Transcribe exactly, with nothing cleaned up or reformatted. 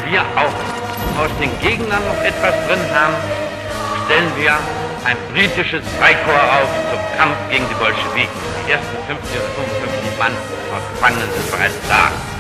wir auch aus den Gegnern noch etwas drin haben, stellen wir ein britisches Freikorps auf zum Kampf gegen die Bolschewiken. Die ersten fünfzig oder fünfundfünfzig Mann aus Gefangenen sind bereits da.